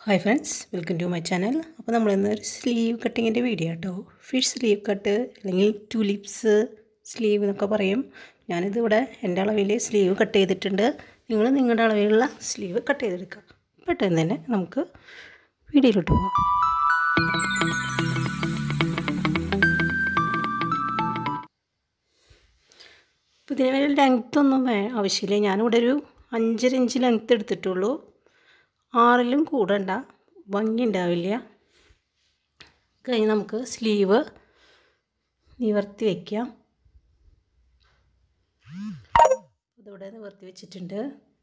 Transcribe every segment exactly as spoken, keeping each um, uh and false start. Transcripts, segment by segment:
Hi friends, welcome to my channel. അപ്പോൾ നമ്മൾ ഇന്ന് ഒരു സ്ലീവ് കട്ടിങ്ങിൻ്റെ വീഡിയോ കേട്ടോ. ഫിഷ് സ്ലീവ് കട്ട് അല്ലെങ്കിൽ tulips സ്ലീവ് എന്നൊക്കെ പറയും. ഞാനിതിവിടെ എൻ്റെ അളവിൽ സ്ലീവ് കട്ട് ചെയ്തിട്ടുണ്ട്. നിങ്ങൾ നിങ്ങളുടെ അളവിലുള്ള സ്ലീവ് കട്ട് ചെയ്തെടുക്കുക. പെട്ടെന്ന് തന്നെ നമുക്ക് വീഡിയോയിലോട്ട് പോകാം. ഇപ്പോൾ ഇതിന് വേണ്ടി ലെങ്ത് ഒന്നും ആവശ്യമില്ല. ഞാനിവിടെ ഒരു അഞ്ചര ഇഞ്ച് ലെങ്ത് എടുത്തിട്ടുള്ളൂ. ആറിലും കൂടണ്ട, ഭംഗി ഉണ്ടാവില്ല. കഴിഞ്ഞ് നമുക്ക് സ്ലീവ് നിവർത്തി വയ്ക്കാം. ഇതിവിടെ നിവർത്തി വെച്ചിട്ടുണ്ട്.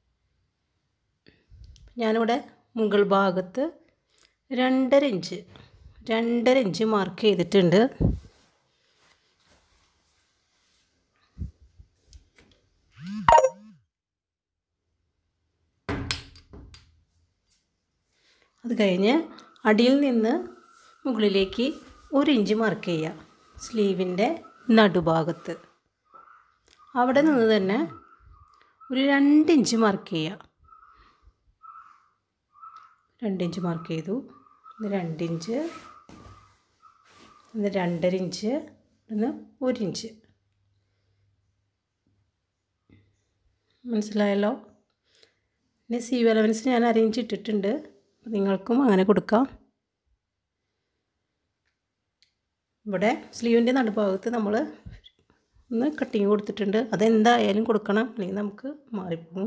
ഞാനിവിടെ മുകൾ ഭാഗത്ത് രണ്ടര ഇഞ്ച് രണ്ടര ഇഞ്ച് മാർക്ക് ചെയ്തിട്ടുണ്ട്. അത് കഴിഞ്ഞ് അടിയിൽ നിന്ന് മുകളിലേക്ക് ഒരു ഇഞ്ച് മാർക്ക് ചെയ്യുക. സ്ലീവിൻ്റെ നടുഭാഗത്ത് അവിടെ നിന്ന് തന്നെ ഒരു രണ്ട് ഇഞ്ച് മാർക്ക് ചെയ്യുക. രണ്ട് ഇഞ്ച് മാർക്ക് ചെയ്തു. ഇത് രണ്ട് ഇഞ്ച്, ഇത് രണ്ടര ഇഞ്ച്, ഇന്ന് ഒരു ഇഞ്ച്. മനസ്സിലായല്ലോ? പിന്നെ സീവ് അലവൻസ് ഞാൻ അറേഞ്ച് ഇട്ടിട്ടുണ്ട്. നിങ്ങൾക്കും അങ്ങനെ കൊടുക്കാം. ഇവിടെ സ്ലീവിൻ്റെ നടുഭാഗത്ത് നമ്മൾ ഒന്ന് കട്ടിങ് കൊടുത്തിട്ടുണ്ട്. അതെന്തായാലും കൊടുക്കണം, അല്ലെങ്കിൽ നമുക്ക് മാറിപ്പോകും.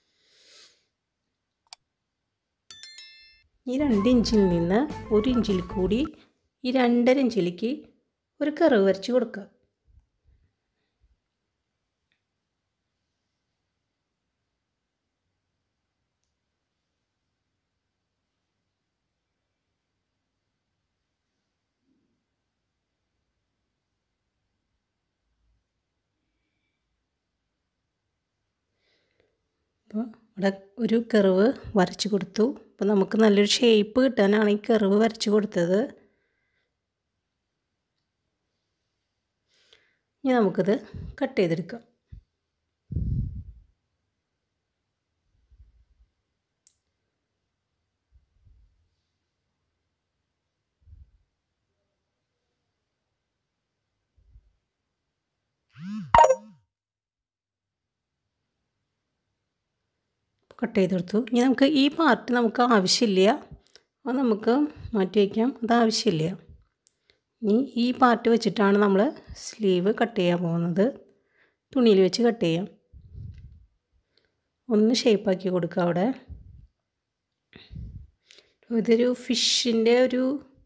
ഈ രണ്ട് ഇഞ്ചിൽ നിന്ന് ഒരു ഇഞ്ചിൽ കൂടി ഈ രണ്ടര ഇഞ്ചിലേക്ക് ഒരു കർവ് വരച്ച് കൊടുക്കുക. അപ്പോൾ ഇവിടെ ഒരു കർവ് വരച്ച് കൊടുത്തു. അപ്പോൾ നമുക്ക് നല്ലൊരു ഷേപ്പ് കിട്ടാനാണ് ഈ കർവ് വരച്ച് കൊടുത്തത്. ഇനി നമുക്കിത് കട്ട് ചെയ്തെടുക്കാം. കട്ട് ചെയ്തെടുത്തു. ഇനി നമുക്ക് ഈ പാർട്ട് നമുക്ക് ആവശ്യമില്ല, അത് നമുക്ക് മാറ്റി വയ്ക്കാം. അത് ആവശ്യമില്ല. ഇനി ഈ പാർട്ട് വെച്ചിട്ടാണ് നമ്മൾ സ്ലീവ് കട്ട് ചെയ്യാൻ പോകുന്നത്. തുണിയിൽ വെച്ച് കട്ട് ചെയ്യാം. ഒന്ന് ഷേപ്പാക്കി കൊടുക്കുക. അവിടെ ഇതൊരു ഫിഷിൻ്റെ ഒരു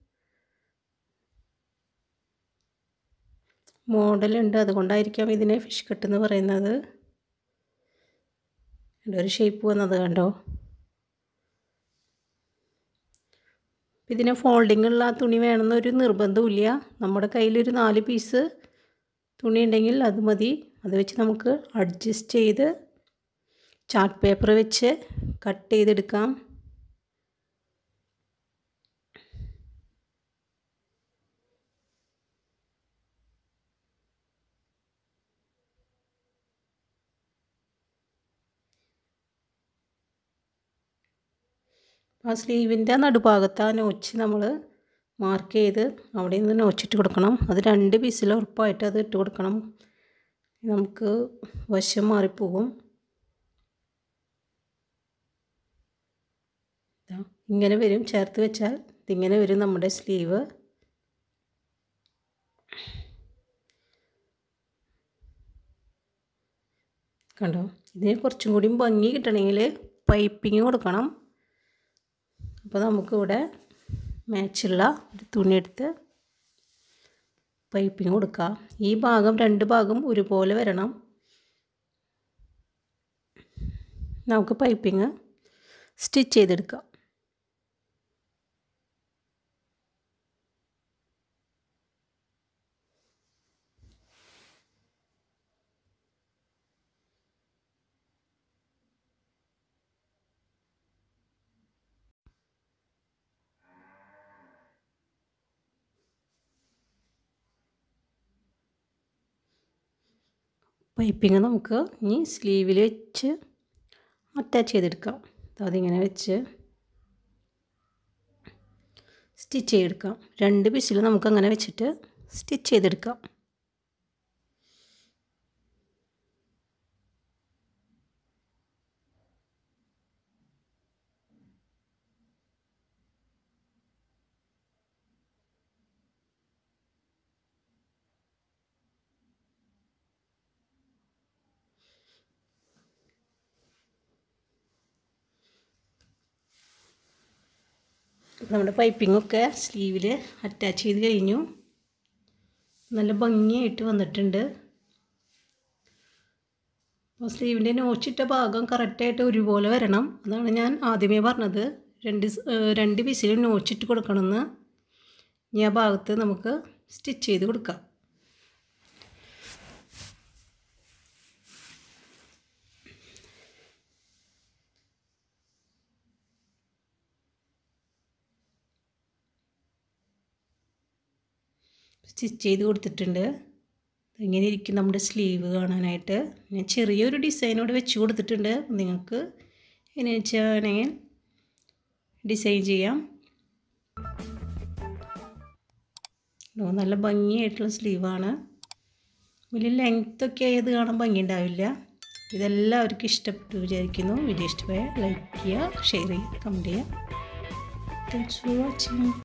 മോഡലുണ്ട്, അതുകൊണ്ടായിരിക്കാം ഇതിനെ ഫിഷ് കട്ട് എന്ന് പറയുന്നത്. ഒരു ഷേപ്പ് വന്നത് കണ്ടോ? ഇതിന് ഫോൾഡിംഗ് ഉള്ള തുണി വേണമെന്നൊരു നിർബന്ധമില്ല. നമ്മുടെ കയ്യിലൊരു നാല് പീസ് തുണി ഉണ്ടെങ്കിൽ അത് മതി. അത് വെച്ച് നമുക്ക് അഡ്ജസ്റ്റ് ചെയ്ത് ചാർട്ട് പേപ്പർ വെച്ച് കട്ട് ചെയ്തെടുക്കാം. ആ സ്ലീവിൻ്റെ നടുഭാഗത്ത് ആ നോച്ച് നമ്മൾ മാർക്ക് ചെയ്ത് അവിടെ നിന്ന് നോച്ചിട്ട് കൊടുക്കണം. അത് രണ്ട് പീസിൽ ഉറപ്പായിട്ട് അത് ഇട്ട് കൊടുക്കണം. നമുക്ക് വശം മാറിപ്പോകും. ഇങ്ങനെ വരും, ചേർത്ത് വെച്ചാൽ ഇതിങ്ങനെ വരും നമ്മുടെ സ്ലീവ്. കണ്ടോ? ഇതിന് കുറച്ചും കൂടി ഭംഗി കിട്ടണമെങ്കിൽ പൈപ്പിങ് കൊടുക്കണം. അപ്പോൾ നമുക്കിവിടെ മാച്ചുള്ള ഒരു തുണി എടുത്ത് പൈപ്പിങ് കൊടുക്കാം. ഈ ഭാഗം രണ്ട് ഭാഗം ഒരുപോലെ വരണം. നമുക്ക് പൈപ്പിങ് സ്റ്റിച്ച് ചെയ്തെടുക്കാം. പൈപ്പിങ് നമുക്ക് ഇനി സ്ലീവിൽ വെച്ച് അറ്റാച്ച് ചെയ്തെടുക്കാം. അതിങ്ങനെ വെച്ച് സ്റ്റിച്ച് ചെയ്തെടുക്കാം. രണ്ട് പീസിൽ നമുക്കങ്ങനെ വെച്ചിട്ട് സ്റ്റിച്ച് ചെയ്തെടുക്കാം. നമ്മുടെ പൈപ്പിങ്ങൊക്കെ സ്ലീവിൽ അറ്റാച്ച് ചെയ്ത് കഴിഞ്ഞു. നല്ല ഭംഗിയായിട്ട് വന്നിട്ടുണ്ട്. അപ്പോൾ സ്ലീവിൻ്റെ നോച്ചിട്ട ഭാഗം കറക്റ്റായിട്ട് ഒരുപോലെ വരണം. അതാണ് ഞാൻ ആദ്യമേ പറഞ്ഞത്, രണ്ട് രണ്ട് പീസിൽ നോച്ചിട്ട് കൊടുക്കണമെന്ന്. ഇനി ആ ഭാഗത്ത് നമുക്ക് സ്റ്റിച്ച് ചെയ്ത് കൊടുക്കാം. സ്റ്റിച്ച് ചെയ്ത് കൊടുത്തിട്ടുണ്ട്. ഇങ്ങനെ ഇരിക്കും നമ്മുടെ സ്ലീവ് കാണാനായിട്ട്. ഞാൻ ചെറിയൊരു ഡിസൈനോട് വെച്ച് കൊടുത്തിട്ടുണ്ട്. നിങ്ങൾക്ക് എങ്ങനെ വെച്ചാണെങ്കിൽ ഡിസൈൻ ചെയ്യാം. നല്ല ഭംഗിയായിട്ടുള്ള സ്ലീവാണ്. വലിയ ലെങ്ത്തൊക്കെ ആയത് കാണാൻ ഭംഗി ഉണ്ടാവില്ല. ഇതെല്ലാവർക്കും ഇഷ്ടപ്പെട്ടു വിചാരിക്കുന്നു. വീഡിയോ ഇഷ്ടമായ ലൈക്ക് ചെയ്യുക, ഷെയർ ചെയ്യുക, കമൻറ്റ് ചെയ്യുക. Thanks for watching.